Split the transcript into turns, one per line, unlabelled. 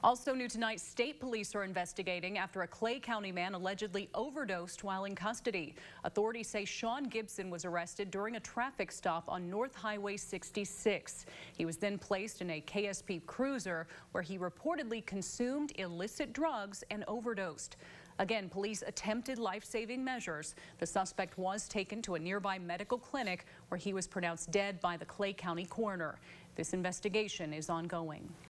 Also new tonight, state police are investigating after a Clay County man allegedly overdosed while in custody. Authorities say Sean Gibson was arrested during a traffic stop on North Highway 66. He was then placed in a KSP cruiser where he reportedly consumed illicit drugs and overdosed. Again, police attempted life-saving measures. The suspect was taken to a nearby medical clinic where he was pronounced dead by the Clay County coroner. This investigation is ongoing.